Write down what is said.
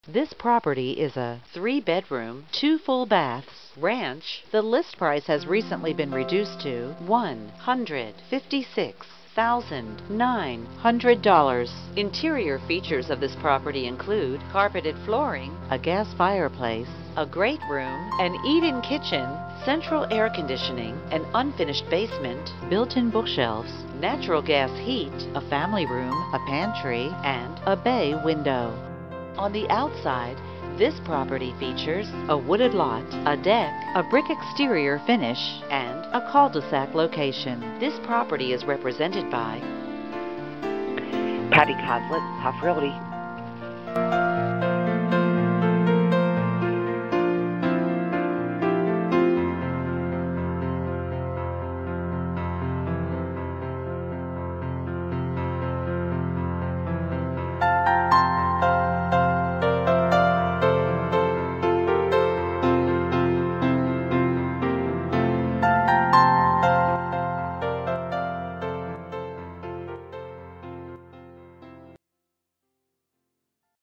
This property is a 3-bedroom, 2 full baths ranch. The list price has recently been reduced to $156,900. Interior features of this property include carpeted flooring, a gas fireplace, a great room, an eat-in kitchen, central air conditioning, an unfinished basement, built-in bookshelves, natural gas heat, a family room, a pantry, and a bay window. On the outside, this property features a wooded lot, a deck, a brick exterior finish, and a cul-de-sac location. This property is represented by Patty Conlett, HUFF Realty.